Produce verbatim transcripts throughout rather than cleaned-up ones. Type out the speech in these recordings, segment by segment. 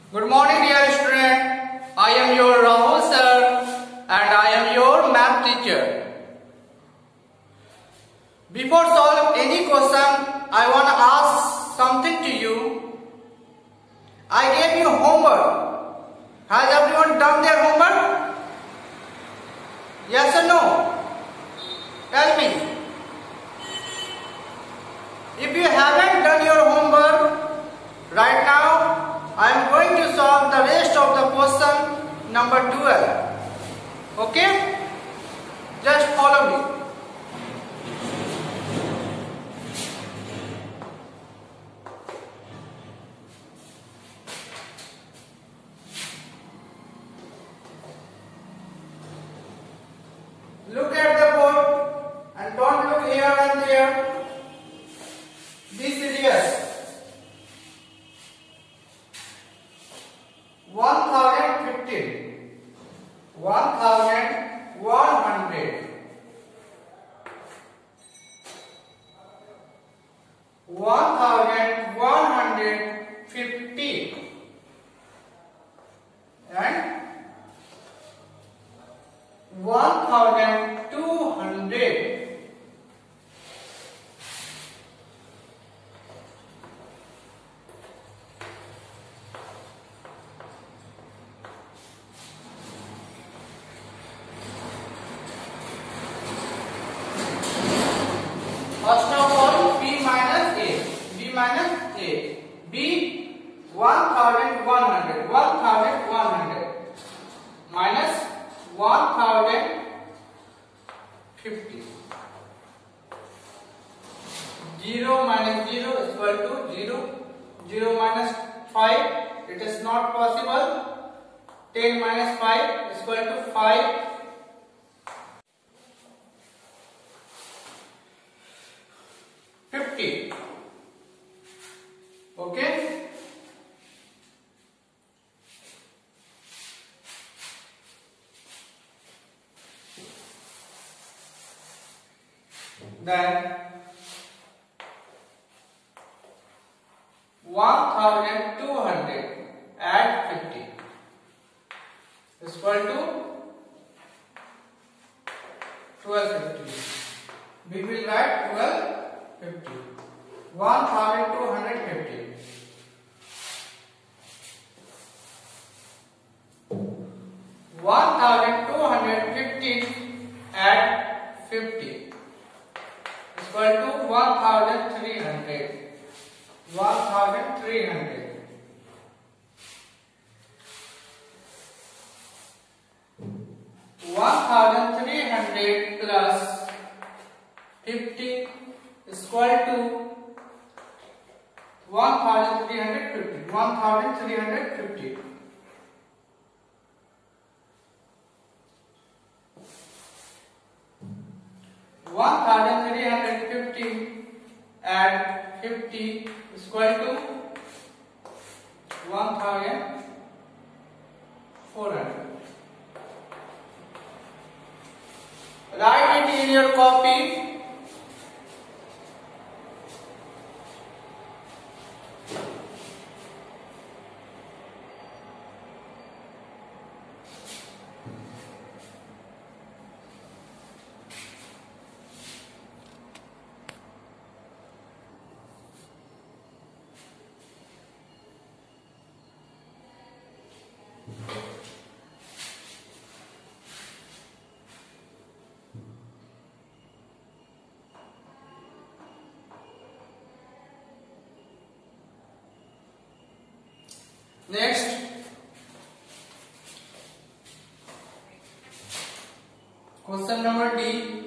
Good morning, dear student. I am your Rahul sir and I am your math teacher. Before solving any question, I want to ask something to you. I gave you homework. Has everyone done their homework? Yes or no? Tell me. If you haven't done your homework, right now I am going to solve the rest of the question number twelve. Okay? Just follow me. Look at the board and don't look here and there. Be serious. One thousand fifteen, one thousand one hundred, one thousand one hundred fifty, and one thousand two hundred. First of all, B minus A. B minus A. B one thousand one hundred. one thousand one hundred minus one thousand fifty. zero minus zero is equal to zero. zero minus five. It is not possible. ten minus five is equal to five. fifty. Okay? Then one thousand two hundred add fifty is equal to twelve fifty. We will write twelve fifty. one thousand two hundred fifty. one thousand two hundred fifty add fifty is equal to one thousand three hundred. one thousand three hundred. one thousand three hundred plus fifty is equal to one thousand three hundred fifty. one thousand three hundred fifty. one thousand three hundred fifty add fifty is equal to one thousand four hundred. Write it in your copy. Next, question number D.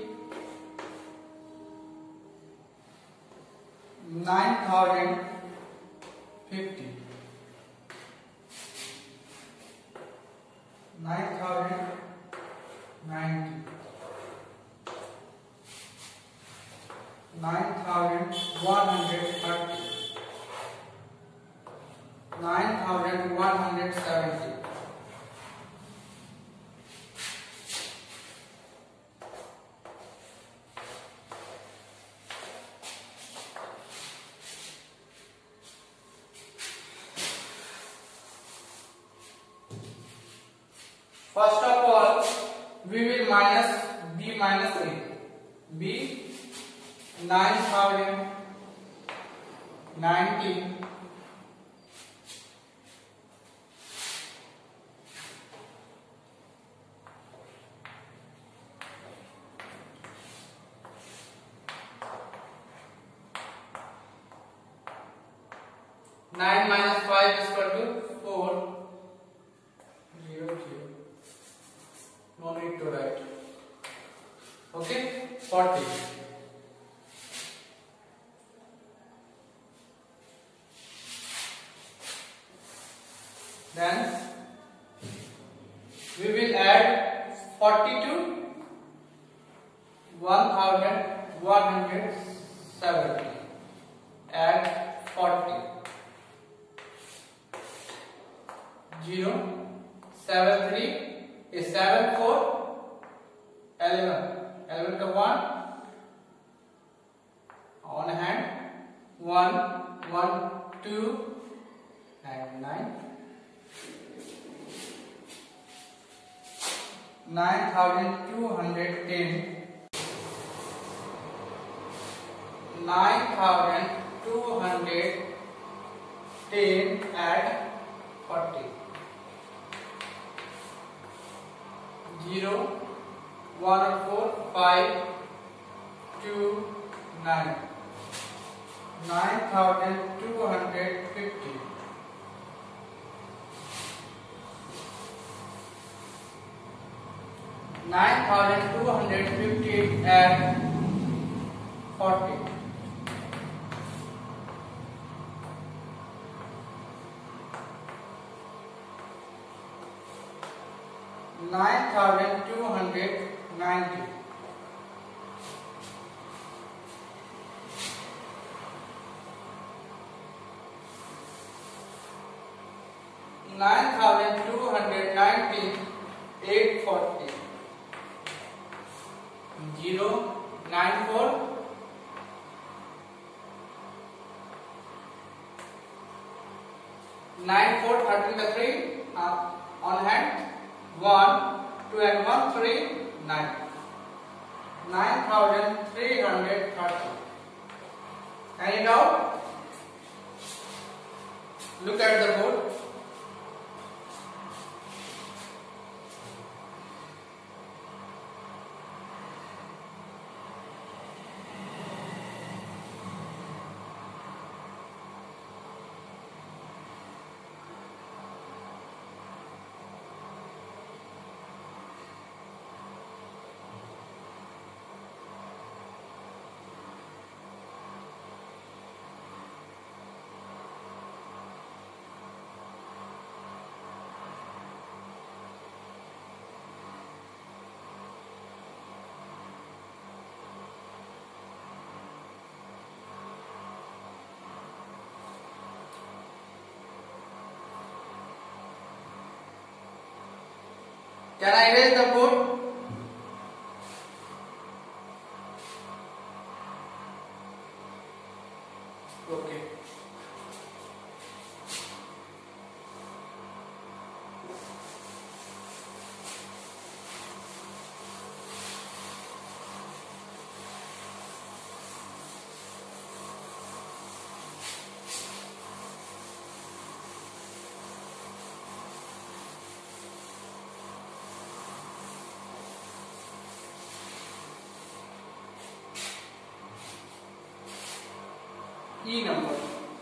nine thousand fifty. nine thousand ninety. nine thousand one hundred thirty. nine thousand one hundred seventy. we will minus b minus a. b nine thousand nineteen nine minus five is equal to four. zero, zero. No need to write. Okay, forty. Then we will add forty to one thousand one hundred seventy. Add forty. zero, seven, three is seven, four, eleven. eleven to one. On hand. one, one, two, and nine. nine thousand two hundred ten. nine thousand two hundred ten at forty. zero, one, four, five, two, nine. nine thousand two hundred fifty. nine thousand two hundred fifty at forty. nine thousand two hundred ninety. nine thousand two hundred ninety, eight forty. zero, nine, four. nine, four, thirteen by three. Uh, on hand. one, two and one, three, nine. nine thousand three hundred thirty. Any doubt? Look at the board. Can I erase the board? Okay. E number.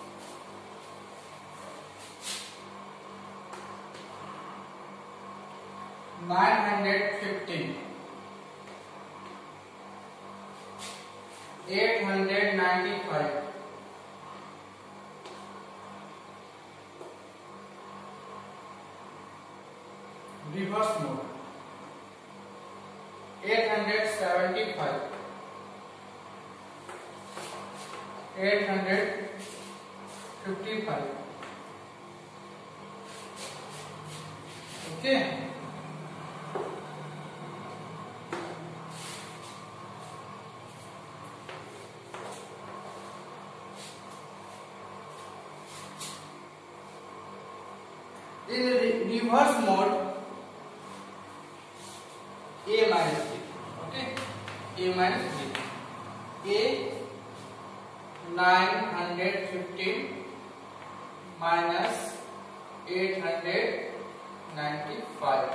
Nine hundred fifteen. Eight hundred ninety-five. Reverse mode. Eight hundred seventy-five. Eight hundred fifty-five. Okay. In re reverse mode, A minus b. A nine hundred fifteen minus eight hundred ninety-five.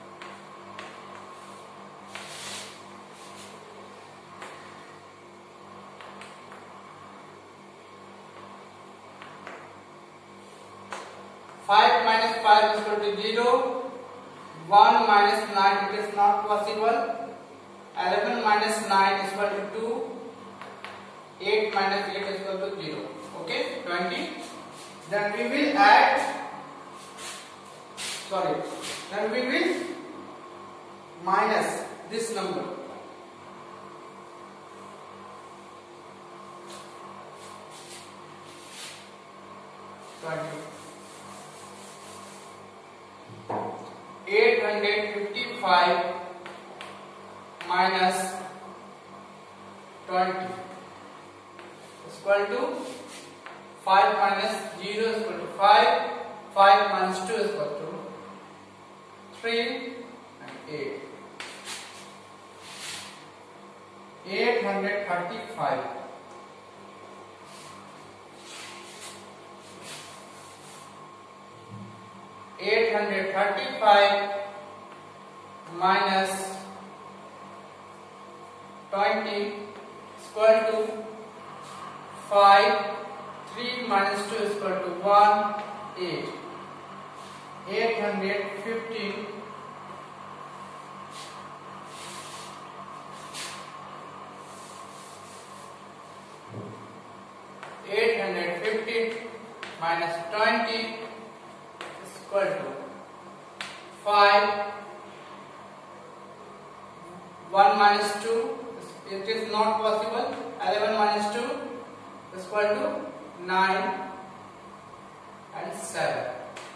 Five minus five is equal to zero. One minus nine, it is not possible. Eleven minus nine is equal to two. Eight minus eight is equal to zero. Okay, twenty. Then we will add. Sorry. Then we will minus this number. Twenty. Eight hundred fifty-five minus twenty is equal to five minus zero is equal to five. Five minus two is equal to three and eight. Eight hundred thirty-five. Eight hundred thirty-five minus twenty is equal to five. Three minus two is equal to one. Eight. Eight hundred fifteen. Eight hundred fifteen minus twenty is equal to five. One minus two, it is not possible. Eleven minus two is equal to nine and seven.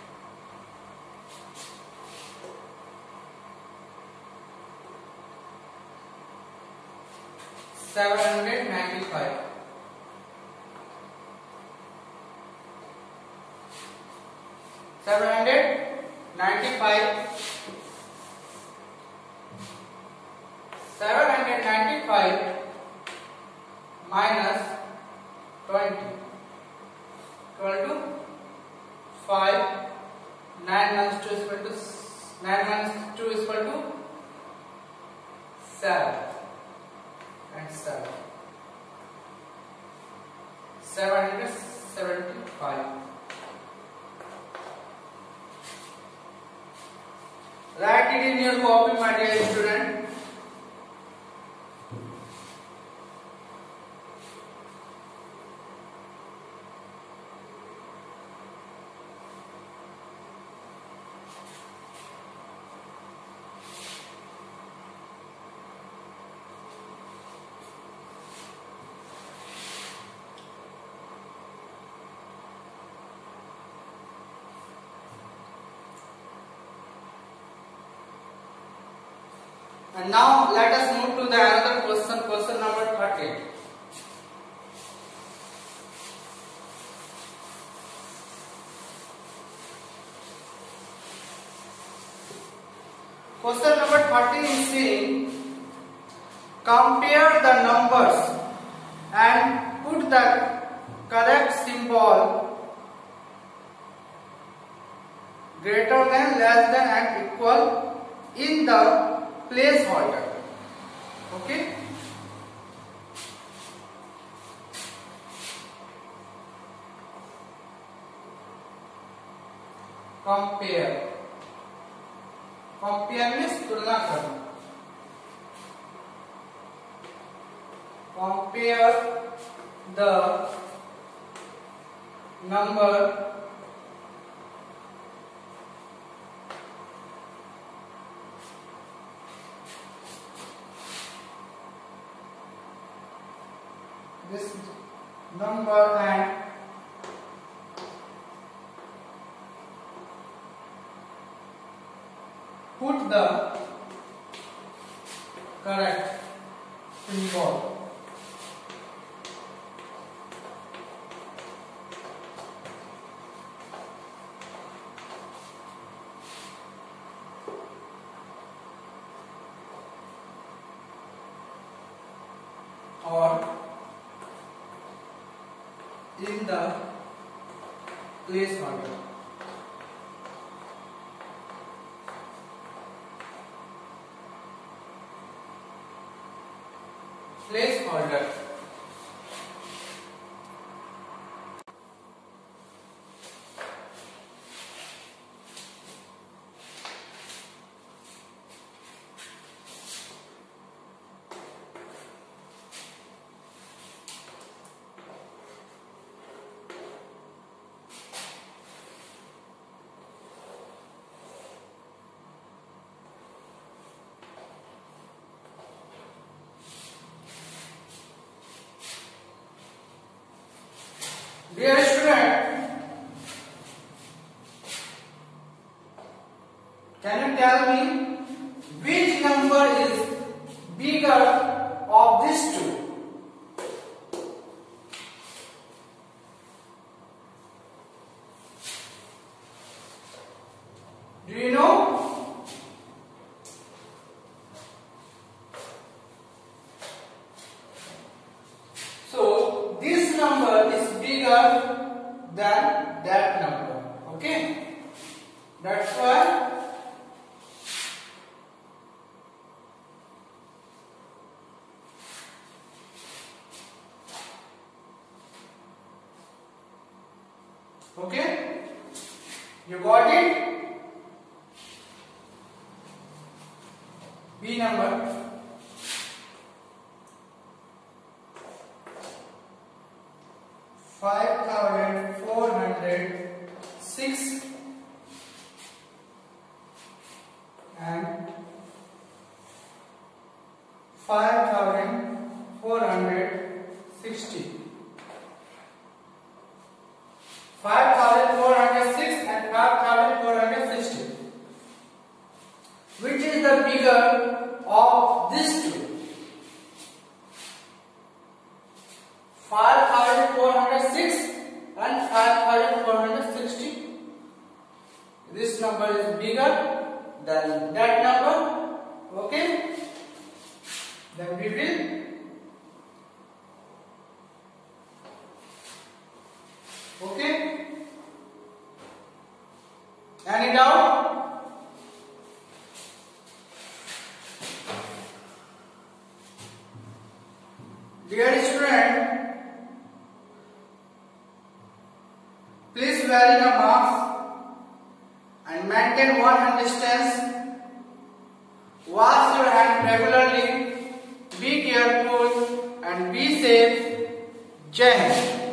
Seven hundred ninety-five. Seven hundred ninety-five. Seven hundred ninety-five minus twenty equal to five. Nine minus two is equal to nine minus two is equal to seven and seven. Seven hundred seventy-five. Write it in your copy, my dear student. And now let us move to the another question, question number thirteen. Question number thirteen is saying, compare the numbers and put the correct symbol greater than, less than and equal in the place holder. Okay. Compare. Compare means तुलना करना. Compare the number this number and put the correct symbol. in the place order. Place order. Dear student, can you tell me which number is bigger of these two? Do you know? So this number is bigger than that number. Okay? That's why okay? You got it? B number. Five thousand four hundred six and five thousand four hundred sixty. Five thousand four hundred six and five thousand four hundred sixty. Which is the bigger of these two? Five thousand four hundred six and five thousand four hundred sixty. This number is bigger than that number. Okay? Then we will okay? Any doubt? Dear student, please wear a mask and maintain one hand distance. Wash your hand regularly. Be careful and be safe. Jai Hind.